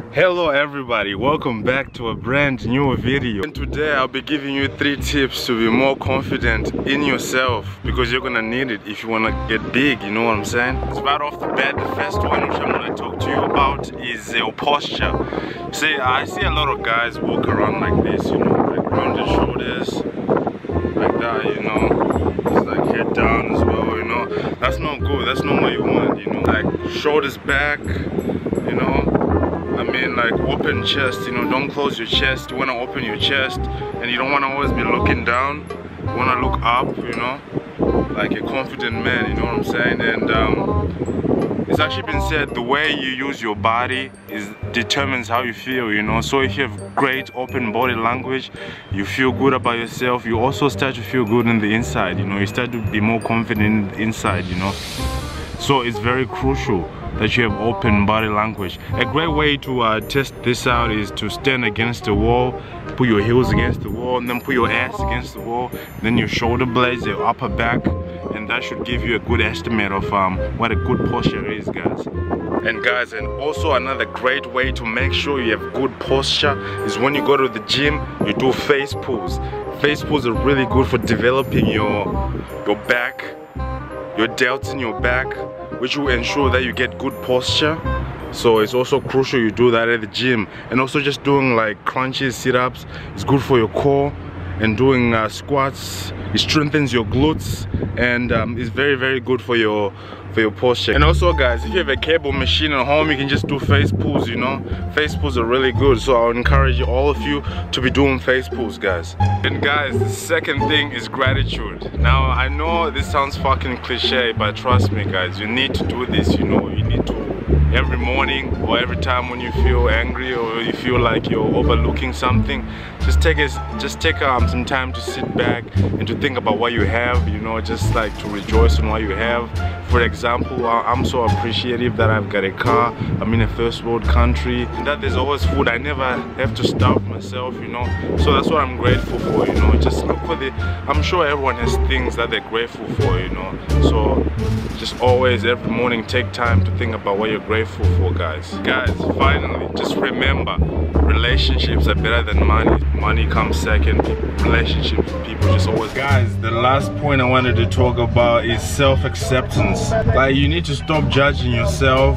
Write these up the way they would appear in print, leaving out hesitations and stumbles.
Hello everybody, welcome back to a brand new video. And today I'll be giving you 3 tips to be more confident in yourself, because you're gonna need it if you wanna get big, you know what I'm saying? So right off the bat, the first one which I'm gonna talk to you about is your posture. See, I see a lot of guys walk around like this, you know, like rounded shoulders, like that, you know, it's like head down as well, you know. That's not good, that's not what you want, you know, like shoulders back, you know. I mean, like open chest, you know, don't close your chest. You want to open your chest, and you don't want to always be looking down. You want to look up, you know, like a confident man, you know what I'm saying? And it's actually been said, the way you use your body determines how you feel, you know. So if you have great open body language, you feel good about yourself, you also start to feel good in the inside, you know. You start to be more confident inside, you know. So it's very crucial that you have open body language. A great way to test this out is to stand against the wall, put your heels against the wall, and then put your ass against the wall, then your shoulder blades, your upper back, and that should give you a good estimate of what a good posture is, guys. And guys, and also another great way to make sure you have good posture is when you go to the gym, you do face pulls. Face pulls are really good for developing your back, your delts in your back, which will ensure that you get good posture. So it's also crucial you do that at the gym. And also just doing like crunches, sit-ups is good for your core, and doing squats, it strengthens your glutes, and it's very good for your posture. And also guys, if you have a cable machine at home, you can just do face pulls, you know. Face pulls are really good, so I would encourage all of you to be doing face pulls, guys. And guys, the second thing is gratitude. Now I know this sounds fucking cliche, but trust me guys, you need to do this, you know. You need to, every morning or every time when you feel angry or you feel like you're overlooking something, just take some time to sit back and to think about what you have, you know, just like to rejoice on what you have. For example, I'm so appreciative that I've got a car, I'm in a first world country, and that there's always food. I never have to starve myself, you know. So that's what I'm grateful for, you know. Just look for I'm sure everyone has things that they're grateful for, you know. So just always every morning take time to think about what you're grateful for, guys. Guys, finally, just remember, relationships are better than money. Money comes second. Relationships, people just always. Guys, the last point I wanted to talk about is self-acceptance. Like, you need to stop judging yourself,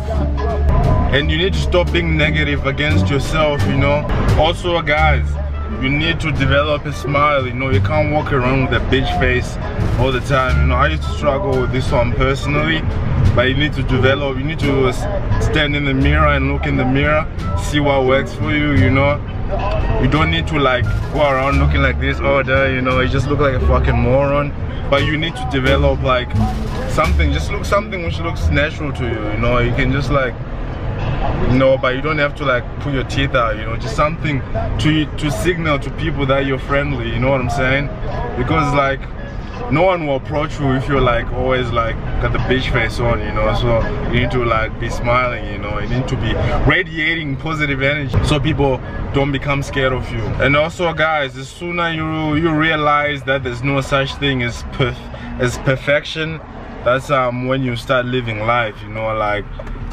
and you need to stop being negative against yourself, you know. Also guys, you need to develop a smile, you know. You can't walk around with a bitch face all the time, you know. I used to struggle with this one personally, but you need to develop, you need to stand in the mirror and look in the mirror, see what works for you, you know. You don't need to like go around looking like this all day, you know. You just look like a fucking moron. But you need to develop like something, just look something which looks natural to you, you know. You can just like, you know, but you don't have to like put your teeth out, you know. Just something to signal to people that you're friendly, you know what I'm saying? Because like no one will approach you if you're like always like got the bitch face on, you know. So you need to like be smiling, you know. You need to be radiating positive energy so people don't become scared of you. And also guys, the sooner you realize that there's no such thing as perfection, that's when you start living life, you know. Like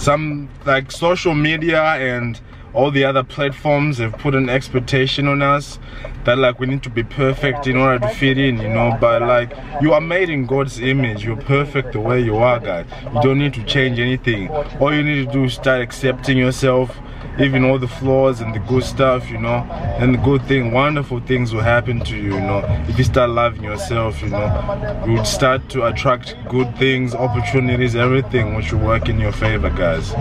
like social media and all the other platforms have put an expectation on us that like we need to be perfect in order to fit in, you know. But like, you are made in God's image. You're perfect the way you are, guys. You don't need to change anything. All you need to do is start accepting yourself, even all the flaws and the good stuff, you know. And the good thing, wonderful things will happen to you, you know. If you start loving yourself, you know, you would start to attract good things, opportunities, everything which will work in your favor, guys.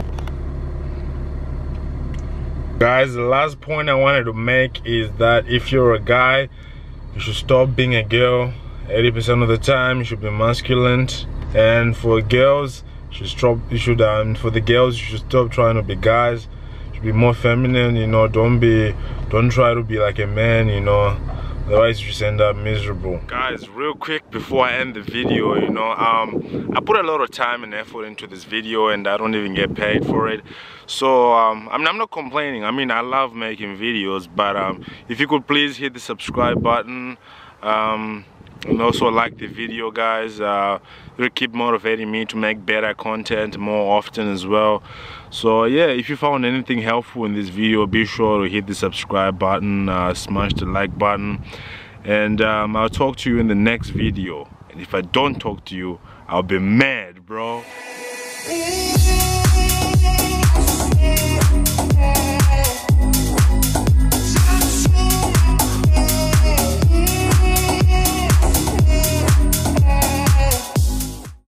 Guys, the last point I wanted to make is that if you're a guy, you should stop being a girl. 80% of the time you should be masculine, and for girls you should for the girls you should stop trying to be guys. You should be more feminine, you know. Don't try to be like a man, you know. Otherwise you just end up miserable. Guys, real quick before I end the video, you know, I put a lot of time and effort into this video and I don't even get paid for it. So I'm not complaining. I mean, I love making videos, but if you could please hit the subscribe button, and also like the video, guys. It'll keep motivating me to make better content more often as well. So yeah, if you found anything helpful in this video, be sure to hit the subscribe button, smash the like button, and I'll talk to you in the next video. And if I don't talk to you, I'll be mad, bro.